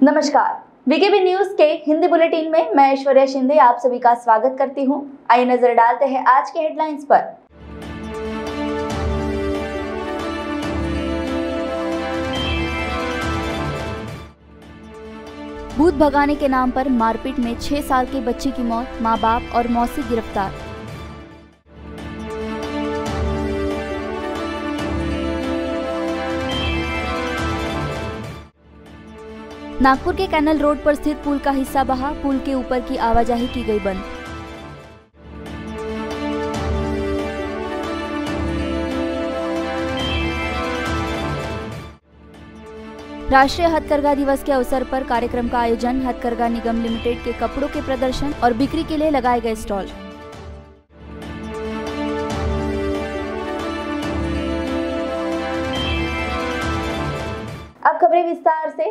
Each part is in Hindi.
नमस्कार, वीकेबी न्यूज के हिंदी बुलेटिन में मैं ऐश्वर्या शिंदे आप सभी का स्वागत करती हूं। आइए नजर डालते हैं आज के हेडलाइंस पर। भूत भगाने के नाम पर मारपीट में 6 साल के बच्चे की मौत, मां बाप और मौसी गिरफ्तार। नागपुर के कैनल रोड पर स्थित पुल का हिस्सा बहा, पुल के ऊपर की आवाजाही की गई बंद। राष्ट्रीय हथकरघा दिवस के अवसर पर कार्यक्रम का आयोजन, हथकरघा निगम लिमिटेड के कपड़ों के प्रदर्शन और बिक्री के लिए लगाए गए स्टॉल। अब खबरें विस्तार से।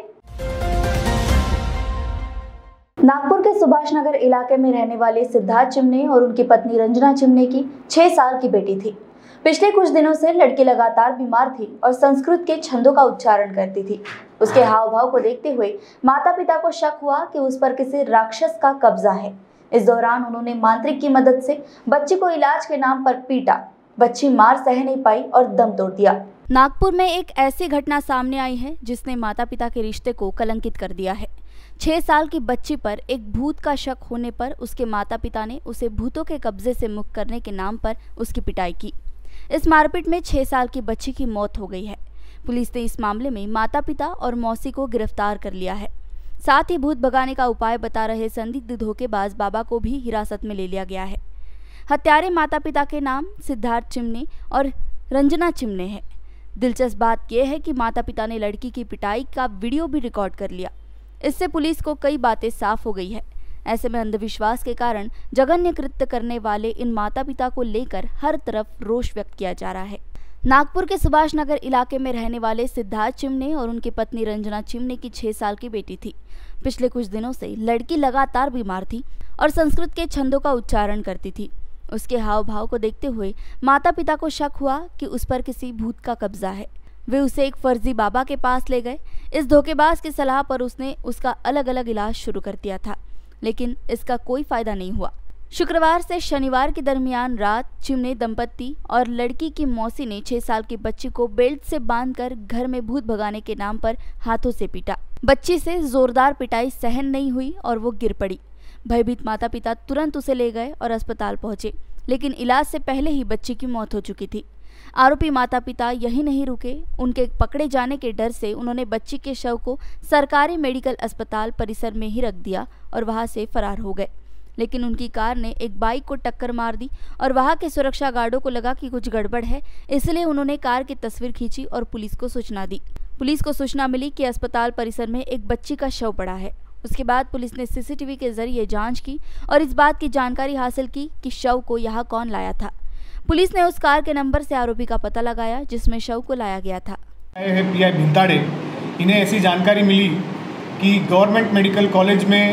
नागपुर के सुभाष नगर इलाके में रहने वाले सिद्धार्थ चिमने और उनकी पत्नी रंजना चिमने की 6 साल की बेटी थी। पिछले कुछ दिनों से लड़की लगातार बीमार थी और संस्कृत के छंदों का उच्चारण करती थी। उसके हाव भाव को देखते हुए माता पिता को शक हुआ कि उस पर किसी राक्षस का कब्जा है। इस दौरान उन्होंने मांत्रिक की मदद से बच्ची को इलाज के नाम पर पीटा। बच्ची मार सह नहीं पाई और दम तोड़ दिया। नागपुर में एक ऐसी घटना सामने आई है जिसने माता पिता के रिश्ते को कलंकित कर दिया है। 6 साल की बच्ची पर एक भूत का शक होने पर उसके माता पिता ने उसे भूतों के कब्जे से मुक्त करने के नाम पर उसकी पिटाई की। इस मारपीट में 6 साल की बच्ची की मौत हो गई है। पुलिस ने इस मामले में माता पिता और मौसी को गिरफ्तार कर लिया है। साथ ही भूत भगाने का उपाय बता रहे संदिग्ध धोखेबाज बाबा को भी हिरासत में ले लिया गया है। हत्यारे माता पिता के नाम सिद्धार्थ चिमने और रंजना चिमने हैं। दिलचस्प बात यह है कि माता पिता ने लड़की की पिटाई का वीडियो भी रिकॉर्ड कर लिया। इससे पुलिस को कई बातें साफ हो गई है। ऐसे में अंधविश्वास के कारण जघन्य कृत्य करने वाले इन माता पिता को लेकर हर तरफ रोष व्यक्त किया जा रहा है। नागपुर के सुभाष नगर इलाके में रहने वाले सिद्धार्थ चिमने और उनकी पत्नी रंजना चिमने की 6 साल की बेटी थी। पिछले कुछ दिनों से लड़की लगातार बीमार थी और संस्कृत के छंदों का उच्चारण करती थी। उसके हाव भाव को देखते हुए माता पिता को शक हुआ कि उस पर किसी भूत का कब्जा है। वे उसे एक फर्जी बाबा के पास ले गए। इस धोखेबाज की सलाह पर उसने उसका अलग अलग इलाज शुरू कर दिया था, लेकिन इसका कोई फायदा नहीं हुआ। शुक्रवार से शनिवार के दरमियान रात चिमने दंपत्ति और लड़की की मौसी ने 6 साल की बच्ची को बेल्ट से बांधकर घर में भूत भगाने के नाम पर हाथों से पीटा। बच्ची से जोरदार पिटाई सहन नहीं हुई और वो गिर पड़ी। भयभीत माता पिता तुरंत उसे ले गए और अस्पताल पहुंचे, लेकिन इलाज से पहले ही बच्ची की मौत हो चुकी थी। आरोपी माता पिता यही नहीं रुके। उनके पकड़े जाने के डर से उन्होंने बच्ची के शव को सरकारी मेडिकल अस्पताल परिसर में ही रख दिया और वहां से फरार हो गए। लेकिन उनकी कार ने एक बाइक को टक्कर मार दी और वहां के सुरक्षा गार्डों को लगा कि कुछ गड़बड़ है, इसलिए उन्होंने कार की तस्वीर खींची और पुलिस को सूचना दी। पुलिस को सूचना मिली कि अस्पताल परिसर में एक बच्ची का शव पड़ा है। उसके बाद पुलिस ने सीसीटीवी के जरिए जांच की और इस बात की जानकारी हासिल की कि शव को यहाँ कौन लाया था। पुलिस ने उस कार के नंबर से आरोपी का पता लगाया जिसमें शव को लाया गया था। पीआई भिंताड़े, इन्हें ऐसी जानकारी मिली कि गवर्नमेंट मेडिकल कॉलेज में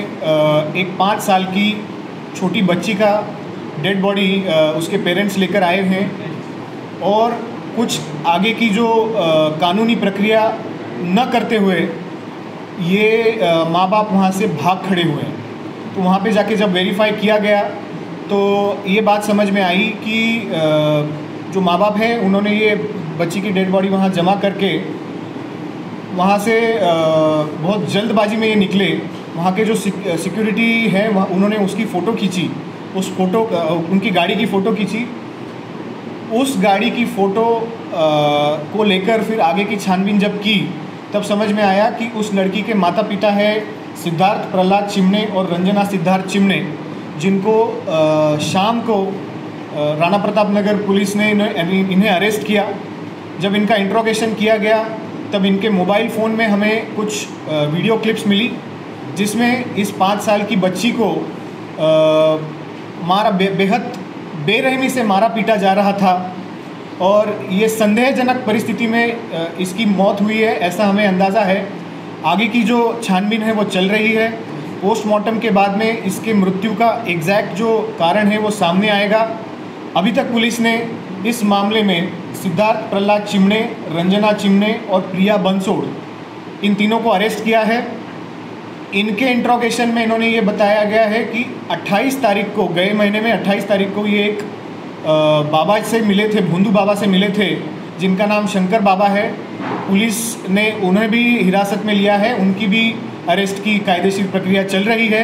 एक 5 साल की छोटी बच्ची का डेड बॉडी उसके पेरेंट्स लेकर आए हैं और कुछ आगे की जो कानूनी प्रक्रिया न करते हुए ये माँ बाप वहाँ से भाग खड़े हुए हैं। तो वहाँ पे जाके जब वेरीफाई किया गया तो ये बात समझ में आई कि जो माँ बाप हैं उन्होंने ये बच्ची की डेड बॉडी वहाँ जमा करके वहाँ से बहुत जल्दबाजी में ये निकले। वहाँ के जो सिक्योरिटी है वहाँ उन्होंने उसकी फ़ोटो खींची, उस फोटो उनकी गाड़ी की फ़ोटो खींची। उस गाड़ी की फ़ोटो को लेकर फिर आगे की छानबीन जब की तब समझ में आया कि उस लड़की के माता पिता है सिद्धार्थ प्रहलाद चिमने और रंजना सिद्धार्थ चिमने, जिनको शाम को राणा प्रताप नगर पुलिस ने इन्हें अरेस्ट किया। जब इनका इंट्रोगेशन किया गया तब इनके मोबाइल फ़ोन में हमें कुछ वीडियो क्लिप्स मिली जिसमें इस 5 साल की बच्ची को बेहद बेरहमी से मारा पीटा जा रहा था और ये संदेहजनक परिस्थिति में इसकी मौत हुई है, ऐसा हमें अंदाज़ा है। आगे की जो छानबीन है वो चल रही है। पोस्टमार्टम के बाद में इसके मृत्यु का एग्जैक्ट जो कारण है वो सामने आएगा। अभी तक पुलिस ने इस मामले में सिद्धार्थ प्रहलाद चिमने, रंजना चिमने और प्रिया बंसोड़, इन तीनों को अरेस्ट किया है इनके इंट्रोगेशन में इन्होंने ये बताया गया है कि 28 तारीख को, गए महीने में 28 तारीख को ये एक बाबा से मिले थे, भोंदू बाबा से मिले थे, जिनका नाम शंकर बाबा है। पुलिस ने उन्हें भी हिरासत में लिया है, उनकी भी अरेस्ट की कायदेशीर प्रक्रिया चल रही है।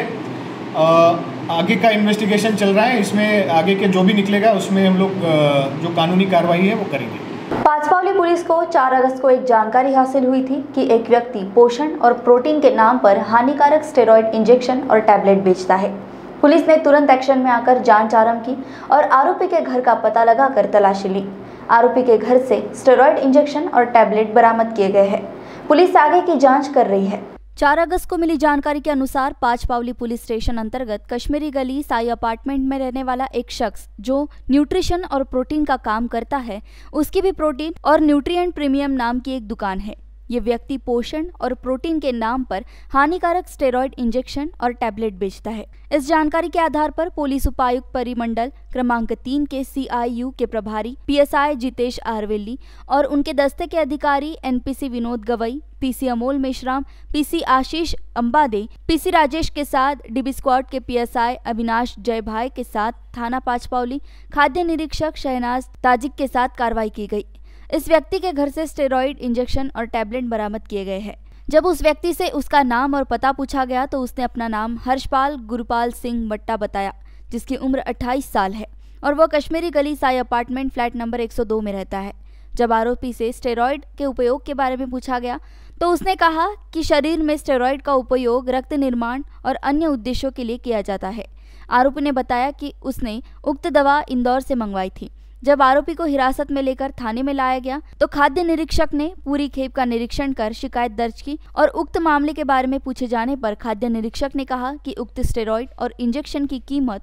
आगे का इन्वेस्टिगेशन चल रहा है, इसमें आगे के जो भी निकलेगा उसमें हम लोग जो कानूनी कार्रवाई है वो करेंगे। पांचपावली पुलिस को 4 अगस्त को एक जानकारी हासिल हुई थी कि एक व्यक्ति पोषण और प्रोटीन के नाम पर हानिकारक स्टेरॉइड इंजेक्शन और टैबलेट बेचता है। पुलिस ने तुरंत एक्शन में आकर जांच आरंभ की और आरोपी के घर का पता लगाकर तलाशी ली। आरोपी के घर से स्टेरॉइड इंजेक्शन और टैबलेट बरामद किए गए हैं। पुलिस आगे की जांच कर रही है। 4 अगस्त को मिली जानकारी के अनुसार पांचपावली पुलिस स्टेशन अंतर्गत कश्मीरी गली साई अपार्टमेंट में रहने वाला एक शख्स जो न्यूट्रिशन और प्रोटीन का काम करता है, उसकी भी प्रोटीन और न्यूट्रिएंट प्रीमियम नाम की एक दुकान है। ये व्यक्ति पोषण और प्रोटीन के नाम पर हानिकारक स्टेरॉइड इंजेक्शन और टैबलेट बेचता है। इस जानकारी के आधार पर पुलिस उपायुक्त परिमंडल क्रमांक 3 के CIU के प्रभारी PSI जितेश आरवेली और उनके दस्ते के अधिकारी NPC Vinod Gavai, PC Amol Meshram, PC आशीष अंबादे, PC राजेश के साथ DB स्क्वाड के PSI अविनाश जयभाई के साथ थाना पांचपावली खाद्य निरीक्षक शहनाज ताजिक के साथ कार्रवाई की गई। इस व्यक्ति के घर से स्टेरॉइड इंजेक्शन और टैबलेट बरामद किए गए हैं। जब उस व्यक्ति से उसका नाम और पता पूछा गया तो उसने अपना नाम हर्षपाल गुरुपाल सिंह मट्टा बताया, जिसकी उम्र 28 साल है और वह कश्मीरी गली साई अपार्टमेंट फ्लैट नंबर 102 में रहता है। जब आरोपी से स्टेरॉइड के उपयोग के बारे में पूछा गया तो उसने कहा कि शरीर में स्टेरॉइड का उपयोग रक्त निर्माण और अन्य उद्देश्यों के लिए किया जाता है। आरोपी ने बताया कि उसने उक्त दवा इंदौर से मंगवाई थी। जब आरोपी को हिरासत में लेकर थाने में लाया गया तो खाद्य निरीक्षक ने पूरी खेप का निरीक्षण कर शिकायत दर्ज की और उक्त मामले के बारे में पूछे जाने पर खाद्य निरीक्षक ने कहा कि उक्त स्टेरॉइड और इंजेक्शन की कीमत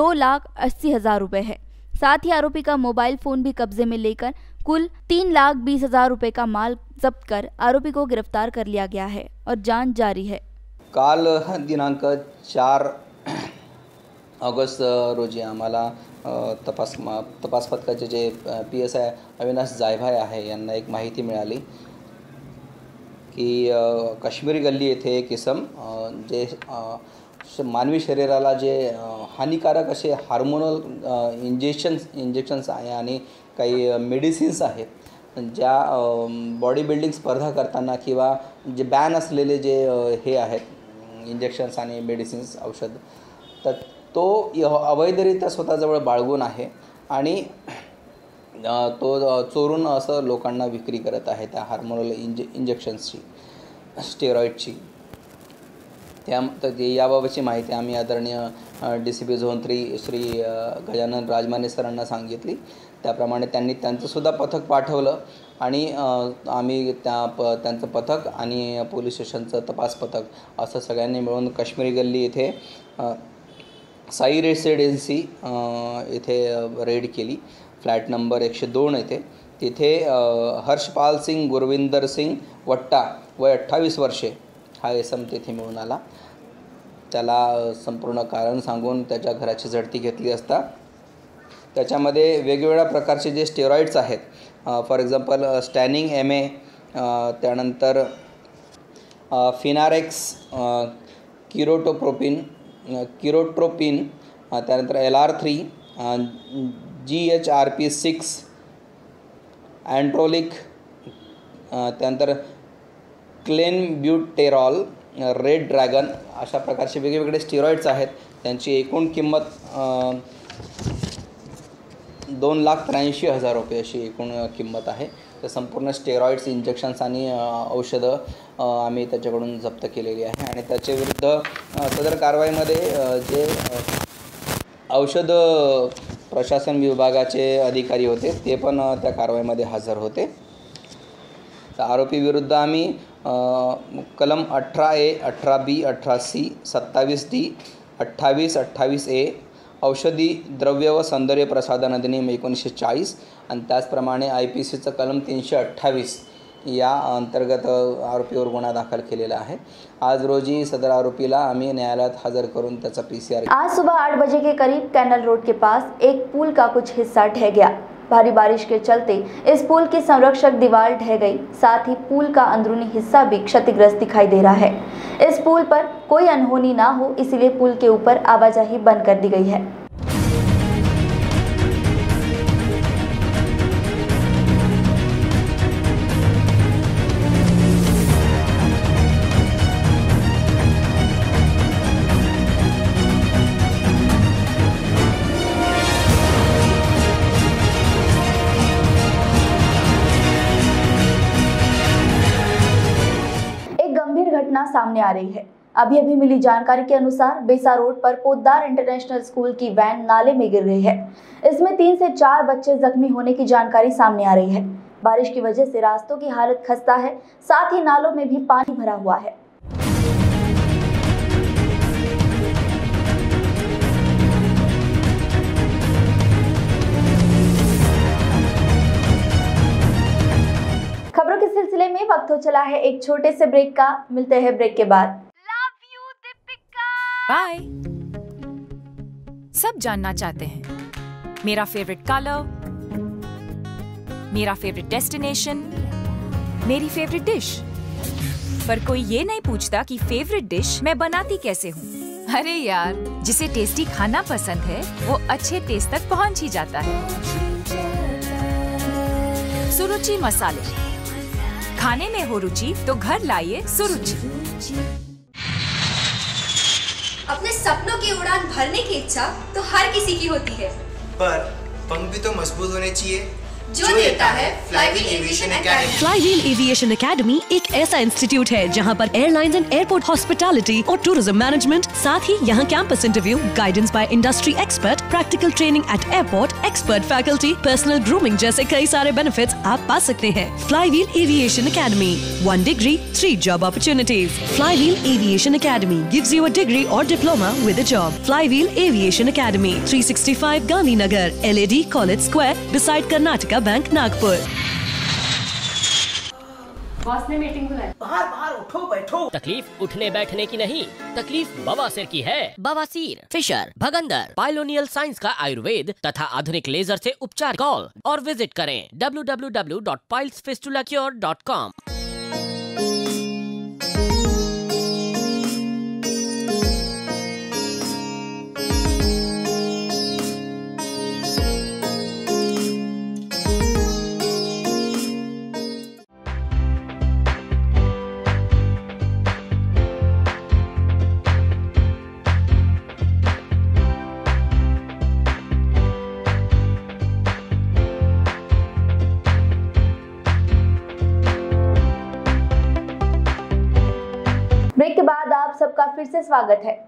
2,80,000 रुपये है। साथ ही आरोपी का मोबाइल फोन भी कब्जे में लेकर कुल 3,20,000 रुपये का माल जब्त कर आरोपी को गिरफ्तार कर लिया गया है और जांच जारी है। काल दिनांक 4 ऑगस्ट रोजी आम्हाला तपास पथकाचे जे PSI अविनाश जायभाई आहे यांना एक माहिती मिळाली की काश्मीरी गल्ली येथे एक इसम जे मानवी शरीराला जे हानिकारक असे हार्मोनल इंजेक्शन्स आहे आणि काही मेडिसिन्स आहेत ज्या बॉडी बिल्डिंग स्पर्धा करताना किंवा जे बॅन असलेले जे हे आहेत इंजेक्शन्स आणि मेडिसिन्स औषध तर तो अवैधरित्या स्वतःजवळ बाळगून आहे आणि तो चोरून असं लोकांना विक्री करत आहे त्या हार्मोनल इंजेक्शन्सची, स्टेरॉइडची। याबाबतची माहिती आम्ही आदरणीय DCP झोन 3 श्री गजानन राजमाने सरांना सांगितली। त्याप्रमाणे त्यांनी त्यांचंसुद्धा पथक पाठवलं आणि आम्ही त्यांचं पथक आणि पोलीस स्टेशनचं तपास पथक असं सगळ्यांनी मिळून काश्मीरी गल्ली येथे साई रेसिडेन्सी इथे रेड केली। फ्लॅट नंबर 102 येथे तिथे हर्षपाल सिंग गुरविंदर सिंग वट्टा वय 28 वर्षे हा इसम तिथे मिळून आला। त्याला संपूर्ण कारण सांगून त्याच्या घराची झडती घेतली असता त्याच्यामध्ये वेगवेगळ्या प्रकारचे जे स्टेरॉइड्स आहेत, फॉर एक्झाम्पल स्टॅनिंग MA, त्यानंतर फिनारेक्स, किरोट्रोपिन, त्यानंतर LR3, GHRP6, अँट्रोलिक, त्यानंतर क्लेनब्युटेरॉल, रेड ड्रॅगन अशा प्रकारचे वेगवेगळे स्टेरॉइड्स आहेत। त्यांची एकूण किंमत 2,83,000 रुपये अशी एकूण किंमत आहे। तर संपूर्ण स्टेरॉइड्स, इंजेक्शन्स आणि औषधं आम्ही त्याच्याकडून जप्त केलेली आहे आणि त्याच्या विरुद्ध सदर कारवाईमध्ये जे औषध प्रशासन विभागाचे अधिकारी होते ते पण त्या कारवाईमध्ये हजर होते। तर आरोपी विरुद्ध आम्ही कलम 18A, 18B, 18C, 27D, 28, 28A औषधी द्रव्य व सौंदर्य प्रसाधन अधिनियम 1940 आणि त्याचप्रमाणे IPCचं कलम 328 या अंतर्गत आरोपीवर गुन्हा दाखल केलेला आहे। आज रोजी सदर आरोपीला आम्ही न्यायालयात हजर करून त्याचा PCR। आज सुबह 8 बजे के करीब कैनल रोड के पास एक पुल का कुछ हिस्सा ढह गया। भारी बारिश के चलते इस पुल की संरक्षक दीवार ढह गई, साथ ही पुल का अंदरूनी हिस्सा भी क्षतिग्रस्त दिखाई दे रहा है। इस पुल पर कोई अनहोनी ना हो इसलिए पुल के ऊपर आवाजाही बंद कर दी गई है। घटना सामने आ रही है। अभी मिली जानकारी के अनुसार बेसा रोड पर पोद्दार इंटरनेशनल स्कूल की वैन नाले में गिर गई है। इसमें 3 से 4 बच्चे जख्मी होने की जानकारी सामने आ रही है। बारिश की वजह से रास्तों की हालत खस्ता है, साथ ही नालों में भी पानी भरा हुआ है। खबरों के सिलसिले में वक्त हो चला है एक छोटे से ब्रेक का। मिलते हैं ब्रेक के बाद। Love you Deepika. बाय। सब जानना चाहते हैं मेरा फेवरेट कलर, मेरा फेवरेट डेस्टिनेशन, मेरी फेवरेट डिश, पर कोई ये नहीं पूछता कि फेवरेट डिश मैं बनाती कैसे हूँ। अरे यार, जिसे टेस्टी खाना पसंद है वो अच्छे टेस्ट तक पहुँच ही जाता है। सुरुचि मसाले, खाने में हो रुचि तो घर लाइए सुरुचि। अपने सपनों की उड़ान भरने की इच्छा तो हर किसी की होती है, पर पंख भी तो मजबूत होने चाहिए जो देता है Flywheel Aviation Academy. Flywheel Aviation Academy एक ऐसा इंस्टीट्यूट है जहां पर एयरलाइंस एंड एयरपोर्ट हॉस्पिटैलिटी और टूरिज्म मैनेजमेंट, साथ ही यहां campus interview, guidance by industry expert, practical training at airport, expert faculty, personal grooming जैसे कई सारे बेनिफिट्स आप पा सकते हैं। Flywheel Aviation Academy, 1 degree, 3 job opportunities. Flywheel Aviation Academy gives you a degree or diploma with a job. Flywheel Aviation Academy, 365 Gandhinagar, LAD College Square, beside Karnataka bank Nagpur. Boss ने मीटिंग बुलाई। बाहर उठो बैठो। तकलीफ उठने बैठने की नहीं, तकलीफ बवासीर की है। बवासीर, फिशर, भगंदर, पाइलोनियल साइंस का आयुर्वेद तथा आधुनिक लेजर से उपचार। कॉल और विजिट करें www.pilesfistulacure.com। ब्रेक के बाद आप सबका फिर से स्वागत है।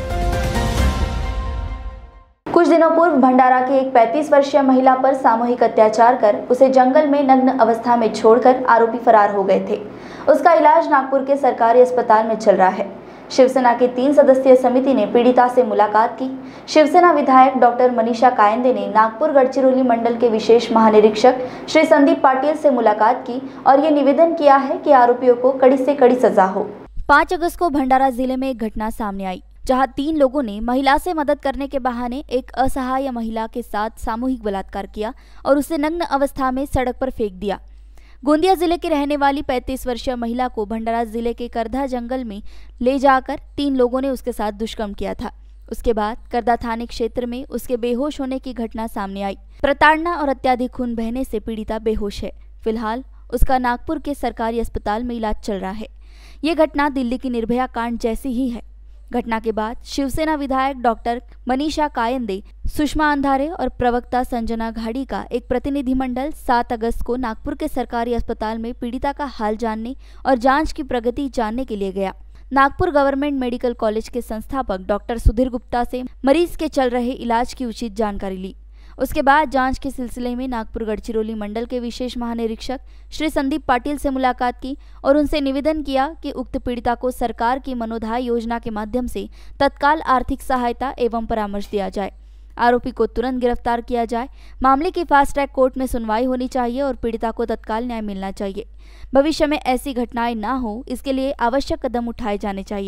कुछ दिनों पूर्व भंडारा की एक 35 वर्षीय महिला पर सामूहिक अत्याचार कर उसे जंगल में नग्न अवस्था में छोड़कर आरोपी फरार हो गए थे। उसका इलाज नागपुर के सरकारी अस्पताल में चल रहा है। शिवसेना की 3 सदस्यीय समिति ने पीड़िता से मुलाकात की। शिवसेना विधायक डॉक्टर मनीषा कायंदे ने नागपुर गढ़चिरौली मंडल के विशेष महानिरीक्षक श्री संदीप पाटिल से मुलाकात की और ये निवेदन किया है कि आरोपियों को कड़ी से कड़ी सजा हो। 5 अगस्त को भंडारा जिले में एक घटना सामने आई जहां 3 लोगों ने महिला से मदद करने के बहाने एक असहाय महिला के साथ सामूहिक बलात्कार किया और उसे नग्न अवस्था में सड़क पर फेंक दिया। गोंदिया जिले की रहने वाली 35 वर्षीय महिला को भंडारा जिले के करधा जंगल में ले जाकर 3 लोगों ने उसके साथ दुष्कर्म किया था। उसके बाद करधा थाने क्षेत्र में उसके बेहोश होने की घटना सामने आई। प्रताड़ना और अत्याधिक खून बहने से पीड़िता बेहोश है। फिलहाल उसका नागपुर के सरकारी अस्पताल में इलाज चल रहा है। ये घटना दिल्ली की निर्भया कांड जैसी ही है। घटना के बाद शिवसेना विधायक डॉक्टर मनीषा कायंदे, सुषमा अंधारे और प्रवक्ता संजना घाड़ी का एक प्रतिनिधिमंडल 7 अगस्त को नागपुर के सरकारी अस्पताल में पीड़िता का हाल जानने और जांच की प्रगति जानने के लिए गया। नागपुर गवर्नमेंट मेडिकल कॉलेज के संस्थापक डॉक्टर सुधीर गुप्ता से मरीज के चल रहे इलाज की उचित जानकारी ली। उसके बाद जांच के सिलसिले में नागपुर गढ़चिरौली मंडल के विशेष महानिरीक्षक श्री संदीप पाटिल से मुलाकात की और उनसे निवेदन किया कि उक्त पीड़िता को सरकार की मनोधाय योजना के माध्यम से तत्काल आर्थिक सहायता एवं परामर्श दिया जाए। आरोपी को तुरंत गिरफ्तार किया जाए। मामले की फास्ट ट्रैक कोर्ट में सुनवाई होनी चाहिए और पीड़िता को तत्काल न्याय मिलना चाहिए। भविष्य में ऐसी घटनाएं ना हो, इसके लिए आवश्यक कदम उठाए जाने चाहिए।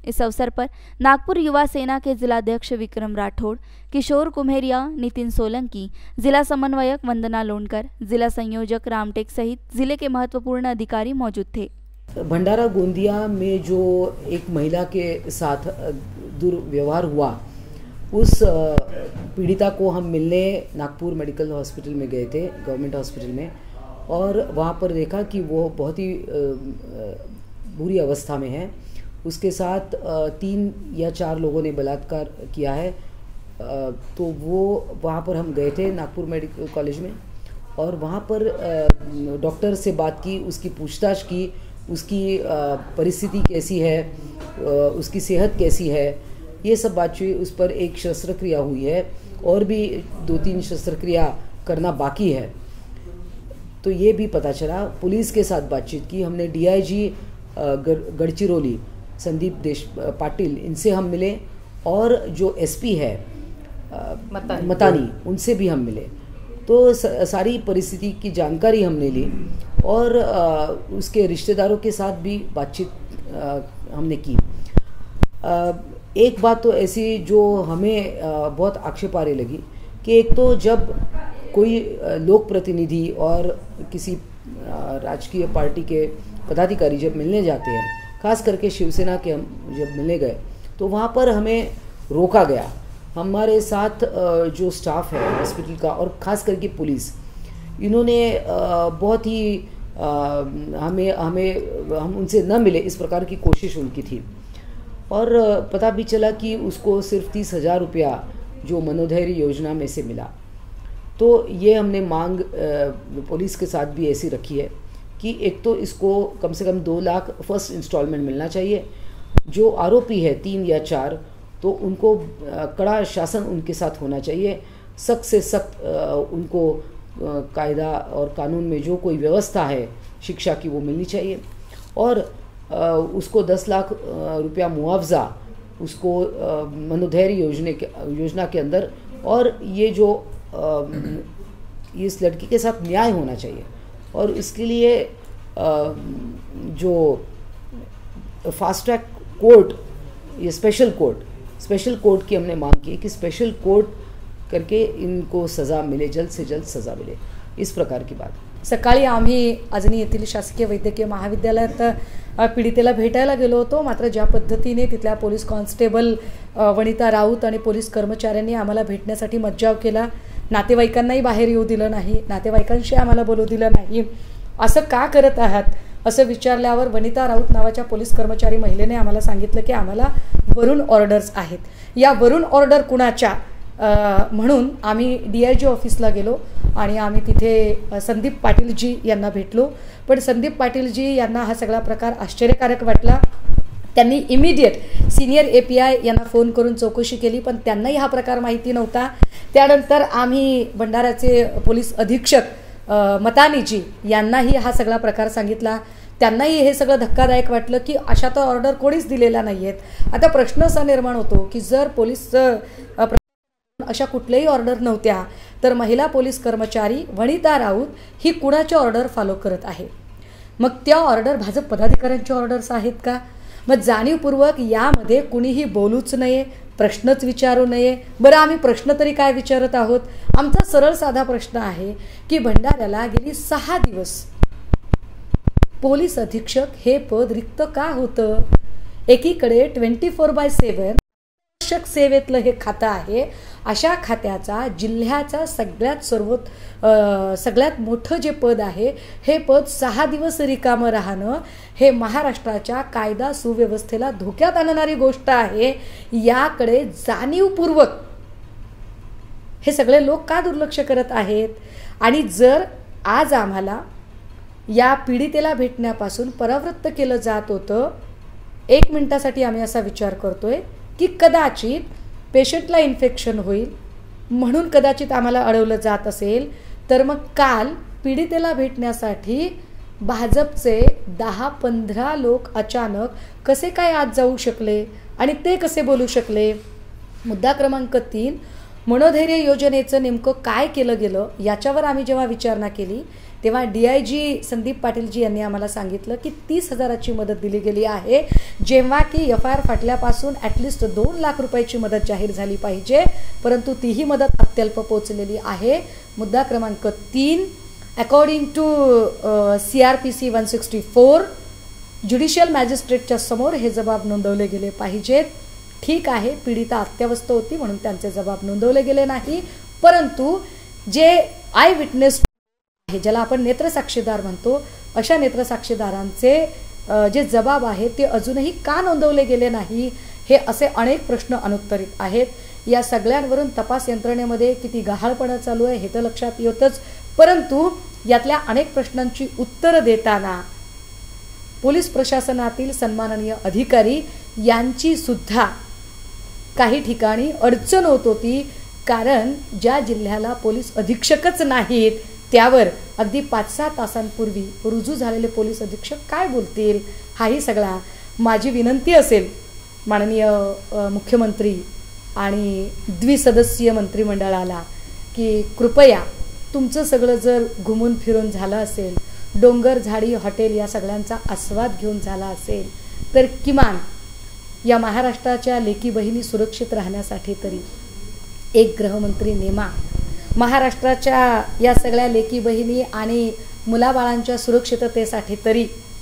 इस अवसर पर नागपुर युवा सेना के जिलाध्यक्ष विक्रम राठौड़, किशोर कुम्हेरिया, नितिन सोलंकी, जिला समन्वयक वंदना लोणकर, जिला संयोजक रामटेक सहित जिले के महत्वपूर्ण अधिकारी मौजूद थे। भंडारा गोंदिया में जो एक महिला के साथ दुर्व्यवहार हुआ, उस पीड़िता को हम मिलने नागपुर मेडिकल हॉस्पिटल में गए थे, गवर्नमेंट हॉस्पिटल में, और वहाँ पर देखा कि वो बहुत ही बुरी अवस्था में है। उसके साथ 3 या 4 लोगों ने बलात्कार किया है। तो वो वहाँ पर हम गए थे नागपुर मेडिकल कॉलेज में, और वहाँ पर डॉक्टर से बात की, उसकी पूछताछ की, उसकी परिस्थिति कैसी है, उसकी सेहत कैसी है, ये सब बात हुई। उस पर एक शस्त्रक्रिया हुई है और भी 2-3 शस्त्रक्रिया करना बाकी है। तो ये भी पता चला। पुलिस के साथ बातचीत की हमने, डीआईजी गढ़चिरौली संदीप पाटिल, इनसे हम मिले, और जो एसपी है मतानी, उनसे भी हम मिले। तो सारी परिस्थिति की जानकारी हमने ली, और उसके रिश्तेदारों के साथ भी बातचीत हमने की। एक बात तो ऐसी जो हमें बहुत आक्षेपार्ह लगी कि एक तो जब कोई लोक प्रतिनिधि और किसी राजकीय पार्टी के पदाधिकारी जब मिलने जाते हैं, खास करके शिवसेना के हम जब मिलने गए, तो वहाँ पर हमें रोका गया। हमारे साथ जो स्टाफ है हॉस्पिटल का और ख़ास करके पुलिस, इन्होंने बहुत ही हम उनसे न मिले इस प्रकार की कोशिश उनकी थी। और पता भी चला कि उसको सिर्फ 30,000 रुपया जो मनोधैर्य योजना में से मिला। तो ये हमने मांग पुलिस के साथ भी ऐसी रखी है कि एक तो इसको कम से कम 2 लाख फर्स्ट इंस्टॉलमेंट मिलना चाहिए। जो आरोपी है 3 या 4, तो उनको कड़ा शासन उनके साथ होना चाहिए, सख्त से सख्त उनको कायदा और कानून में जो कोई व्यवस्था है शिक्षा की वो मिलनी चाहिए। और उसको 10 लाख रुपया मुआवजा उसको मनोधैर्य योजना के अंदर, और ये जो इस लड़की के साथ न्याय होना चाहिए। और इसके लिए जो फास्ट ट्रैक कोर्ट, ये स्पेशल कोर्ट की हमने मांग की कि स्पेशल कोर्ट करके इनको सज़ा मिले, जल्द से जल्द सज़ा मिले, इस प्रकार की बात। सकाळी आम्ही अजनी येथील शासकीय वैद्यकीय महाविद्यालयात पीडितेला भेटायला गेलो होतो। मात्र ज्या पद्धतीने तिथल्या पोलीस कॉन्स्टेबल वनिता राऊत आणि पोलीस कर्मचाऱ्यांनी आम्हाला भेटण्यासाठी मज्जाव केला, नातेवाईकांनाही बाहेर येऊ दिलं नाही, नातेवाईकांशी आम्हाला बोलू दिलं नाही, असं का करत आहात असं विचारल्यावर वनिता राऊत नावाच्या पोलीस कर्मचारी महिलेने आम्हाला सांगितलं की आम्हाला वरून ऑर्डर्स आहेत, या वरून ऑर्डर कुणाच्या म्हणून आम्ही डीआयजी ऑफिसला गेलो आणि आम्ही तिथे संदीप पाटीलजी यांना भेटलो। पण संदीप पाटीलजी यांना हा सगळा प्रकार आश्चर्यकारक वाटला। त्यांनी इमिडिएट सीनियर एपीआय यांना फोन करून चौकशी केली, पण त्यांनाही हा प्रकार माहिती नव्हता। त्यानंतर आम्ही भंडाऱ्याचे पोलीस अधीक्षक मतानीजी यांनाही हा सगळा प्रकार सांगितला। त्यांनाही हे सगळं धक्कादायक वाटलं की अशा तर ऑर्डर कोणीच दिलेल्या नाहीयेत। आता प्रश्न असा निर्माण होतो की जर पोलीस अशा कुठल्याही ऑर्डर नव्हत्या तर महिला पोलीस कर्मचारी वनिता राऊत ही कुणाच्या ऑर्डर फॉलो करत आहे? मग त्या ऑर्डर भाजप पदाधिकाऱ्यांच्या ऑर्डर्स आहेत का? मग जाणीवपूर्वक यामध्ये कुणीही बोलूच नये, प्रश्नच विचारू नये। बरं, आम्ही प्रश्न तरी काय विचारत आहोत? आमचा सरळ साधा प्रश्न आहे की भंडाऱ्याला गेली 6 दिवस पोलीस अधीक्षक हे पद रिक्त का होतं? एकीकडे 24/7 शिक्षक सेवेतलं हे खातं आहे, अशा खात्याचा जिल्ह्याचा सगळ्यात मोठं जे पद आहे हे पद 6 दिवस रिकामं राहणं हे महाराष्ट्राच्या कायदा सुव्यवस्थेला धोक्यात आणणारी गोष्ट आहे। याकडे जाणीवपूर्वक हे सगळे लोक का दुर्लक्ष करत आहेत? आणि जर आज आम्हाला या पीडितेला भेटण्यापासून परावृत्त केलं जात होतं, 1 मिनिटासाठी आम्ही असा विचार करतोय की कदाचित पेशंटला इन्फेक्शन होईल म्हणून कदाचित आम्हाला अडवलं जात असेल, तर मग काल पीडितेला भेटण्यासाठी भाजपचे 10-15 लोक अचानक कसे काय आज जाऊ शकले आणि ते कसे बोलू शकले? मुद्दा क्रमांक 3, मनोधैर्य योजनेचं नेमकं काय केलं गेलं याच्यावर आम्ही जेव्हा विचारणा केली तेव्हा DIG संदीप पाटीलजी यांनी आम्हाला सांगितलं की 30,000ची मदत दिली गेली आहे, जेव्हा की FIR फाटल्यापासून ॲटलिस्ट 2 लाख रुपयाची मदत जाहीर झाली पाहिजे, परंतु तीही मदत अत्यल्प पोचलेली आहे. मुद्दा क्रमांक 3, अकॉर्डिंग टू CRPC 164 ज्युडिशियल मॅजिस्ट्रेटच्या समोर हे जबाब नोंदवले गेले पाहिजेत. ठीक आहे, पीडिता अत्यावस्थ होती म्हणून त्यांचे जबाब नोंदवले गेले नाही, परंतु जे आय विटनेस आहे, ज्याला आपण नेत्रसाक्षीदार म्हणतो, अशा नेत्रसाक्षीदारांचे जे जबाब आहेत ते अजूनही का नोंदवले गेले नाही, हे असे अनेक प्रश्न अनुत्तरित आहेत. या सगळ्यांवरून तपास यंत्रणेमध्ये किती गहाळपणा चालू आहे हे तर लक्षात येतच, परंतु यातल्या अनेक प्रश्नांची उत्तरं देताना पोलीस प्रशासनातील सन्माननीय अधिकारी यांची सुद्धा काही ठिकाणी अडचण होत होती, कारण ज्या जिल्ह्याला पोलीस अधीक्षकच नाहीत त्यावर अगदी 5-6 तासांपूर्वी रुजू झालेले पोलीस अधीक्षक काय बोलतील, हाही सगळा. माझी विनंती असेल माननीय मुख्यमंत्री आणि द्विसदस्यीय मंत्रिमंडळाला की कृपया तुमचं सगळं जर घुमून फिरून झालं असेल, डोंगर झाडी हॉटेल या सगळ्यांचा आस्वाद घेऊन झाला असेल, तर किमान या महाराष्ट्राच्या लेकी बहिणी सुरक्षित राहण्यासाठी तरी एक गृहमंत्री नेमा. महाराष्ट्राच्या या सगळ्या लेकी बहिणी आणि मुलाबाळांच्या सुरक्षिततेसाठी तरी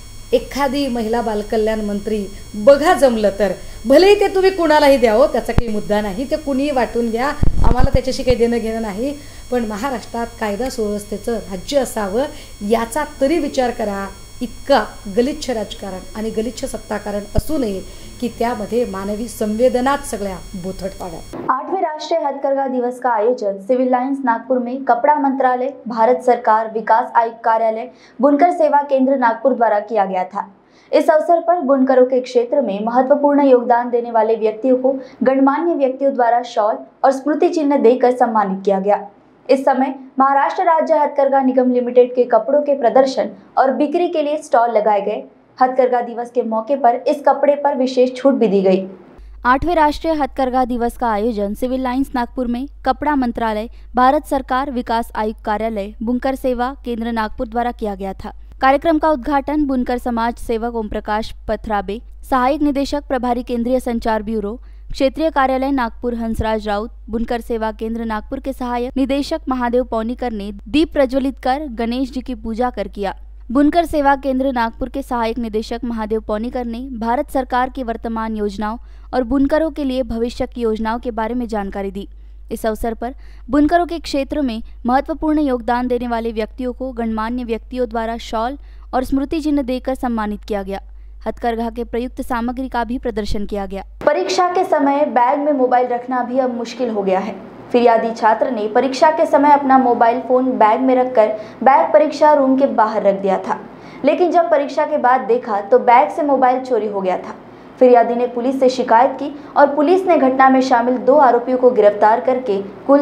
एखादी महिला बालकल्याण मंत्री बघा, जमलं तर. भलेही ते तुम्ही कुणालाही द्यावं, त्याचा काही मुद्दा नाही, ते कुणीही वाटून घ्या, आम्हाला त्याच्याशी काही देणं घेणं नाही, पण महाराष्ट्रात कायदा सुव्यवस्थेचं राज्य असावं याचा तरी विचार करा. इतका गलिच्छ राजकारण आणि गलिच्छ सत्ताकारण असू नये कि त्यामध्ये मानवी संवेदनात सगळ्या बोथट पाडा. 8वें राष्ट्रीय हथकरघा दिवस का आयोजन सिविल लाइंस नागपुर में कपड़ा मंत्रालय, भारत सरकार, विकास आयुक्त कार्यालय, बुनकर सेवा केंद्र नागपुर द्वारा किया गया था. इस अवसर पर बुनकरों के क्षेत्र में महत्वपूर्ण योगदान देने वाले व्यक्तियों को गणमान्य व्यक्तियों द्वारा शॉल और स्मृति चिन्ह देकर सम्मानित किया गया. इस समय महाराष्ट्र राज्य हथकरघा निगम लिमिटेड के कपड़ों के प्रदर्शन और बिक्री के लिए स्टॉल लगाए गए. हथकरघा दिवस के मौके पर इस कपड़े पर विशेष छूट भी दी गई. 8वें राष्ट्रीय हथकरघा दिवस का आयोजन सिविल लाइंस नागपुर में कपड़ा मंत्रालय, भारत सरकार, विकास आयुक्त कार्यालय, बुनकर सेवा केंद्र नागपुर द्वारा किया गया था. कार्यक्रम का उद्घाटन बुनकर समाज सेवक ओम प्रकाश पथराबे, सहायक निदेशक प्रभारी केंद्रीय संचार ब्यूरो, क्षेत्रीय कार्यालय नागपुर हंसराज राउत, बुनकर सेवा केंद्र नागपुर के सहायक निदेशक महादेव पौनीकर ने दीप प्रज्वलित कर गणेश जी की पूजा कर किया. बुनकर सेवा केंद्र नागपुर के सहायक निदेशक महादेव पौनीकर ने भारत सरकार की वर्तमान योजनाओं और बुनकरों के लिए भविष्य की योजनाओं के बारे में जानकारी दी. इस अवसर पर बुनकरों के क्षेत्र में महत्वपूर्ण योगदान देने वाले व्यक्तियों को गणमान्य व्यक्तियों द्वारा शॉल और स्मृति चिन्ह देकर सम्मानित किया गया. हथकरघा के प्रयुक्त सामग्री का भी प्रदर्शन किया गया. परीक्षा के समय बैग में मोबाइल रखना भी अब मुश्किल हो गया है. फिरियादी छात्र ने परीक्षा के समय अपना मोबाइल फोन बैग में रखकर बैग परीक्षा रूम के बाहर रख दिया था, लेकिन जब परीक्षा के बाद देखा तो बैग से मोबाइल चोरी हो गया था. फिरियादी ने पुलिस से शिकायत की और पुलिस ने घटना में शामिल 2 आरोपियों को गिरफ्तार करके कुल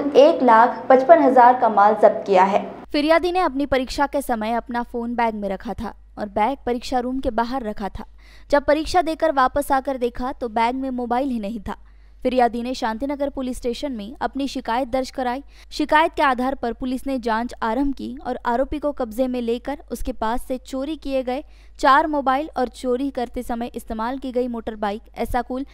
1,55,000 का माल जब्त किया है. फिरियादी ने अपनी परीक्षा के समय अपना फोन बैग में रखा था और बैग परीक्षा रूम के बाहर रखा था. जब परीक्षा देकर वापस आकर देखा तो बैग में मोबाइल ही नहीं था. फिरियादी ने शांतिनगर पुलिस स्टेशन में अपनी शिकायत दर्ज कराई. शिकायत के आधार पर पुलिस ने जांच आरंभ की और आरोपी को कब्जे में लेकर उसके पास से चोरी किए गए 4 मोबाइल और चोरी करते समय इस्तेमाल की गई मोटर बाइक, ऐसा कुल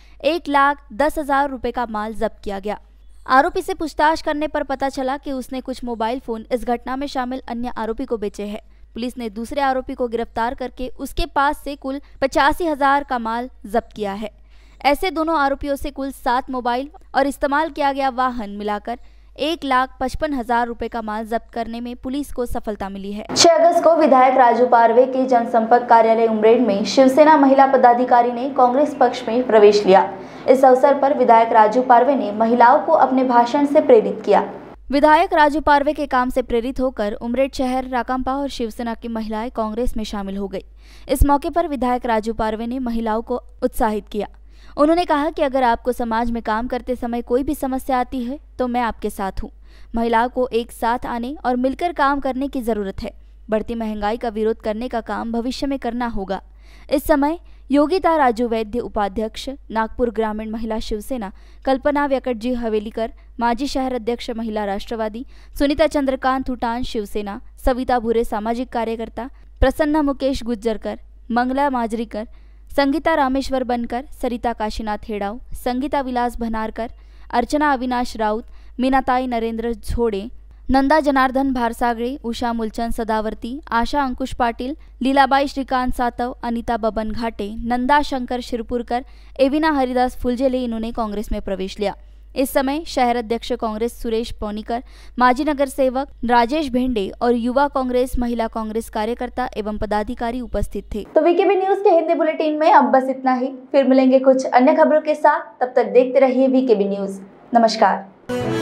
1,10,000 रुपये का माल जब्त किया गया. आरोपी से पूछताछ करने पर पता चला कि उसने कुछ मोबाइल फोन इस घटना में शामिल अन्य आरोपी को बेचे हैं. पुलिस ने दूसरे आरोपी को गिरफ्तार करके उसके पास से कुल 85,000 का माल जब्त किया है. ऐसे दोनों आरोपियों से कुल 7 मोबाइल और इस्तेमाल किया गया वाहन मिलाकर 1,55,000 रुपए का माल जब्त करने में पुलिस को सफलता मिली है. 6 अगस्त को विधायक राजू पारवे के जनसंपर्क कार्यालय उमरेड में शिवसेना महिला पदाधिकारी ने कांग्रेस पक्ष में प्रवेश लिया. इस अवसर पर विधायक राजू पारवे ने महिलाओं को अपने भाषण से प्रेरित किया. विधायक राजू पारवे के काम से प्रेरित होकर उमरेड शहर, राकांपा और शिवसेना की महिलाएं कांग्रेस में शामिल हो गई. इस मौके पर विधायक राजू पारवे ने महिलाओं को उत्साहित किया. उन्होंने कहा कि अगर आपको समाज में काम करते समय कोई भी समस्या आती है तो मैं आपके साथ हूँ. महिलाओं को एक साथ आने और मिलकर काम करने की ज़रूरत है. बढ़ती महंगाई का विरोध करने का काम भविष्य में करना होगा. इस समय योगिता राजू वैद्य उपाध्यक्ष, नागपुर ग्रामीण महिला शिवसेना, कल्पना व्यकटजी हवेलीकर माजी शहर अध्यक्ष महिला राष्ट्रवादी, सुनीता चंद्रकांत हुटान शिवसेना, सविता भुरे सामाजिक कार्यकर्ता, प्रसन्ना मुकेश गुज्जरकर, मंगला माजरीकर, संगीता रामेश्वर बनकर, सरिता काशीनाथ हेड़ाव, संगीता विलास भनारकर, अर्चना अविनाश राउत, मीनाताई नरेंद्र झोड़े, नंदा जनार्दन भारसागळे, उषा मूलचंद सदावर्ती, आशा अंकुश पाटिल, लीलाबाई श्रीकांत सातव, अनीता बबन घाटे, नंदा शंकर शिरपुरकर, एविना हरिदास फुलझेले इन्होंने कांग्रेस में प्रवेश लिया। इस समय शहर अध्यक्ष कांग्रेस सुरेश पौनीकर, माजी नगर सेवक राजेश भेंडे और युवा कांग्रेस, महिला कांग्रेस कार्यकर्ता एवं पदाधिकारी उपस्थित थे। तो वीकेबी न्यूज के हिंदी बुलेटिन में अब बस इतना ही। फिर मिलेंगे कुछ अन्य खबरों के साथ, तब तक देखते रहिए वीकेबी न्यूज। नमस्कार।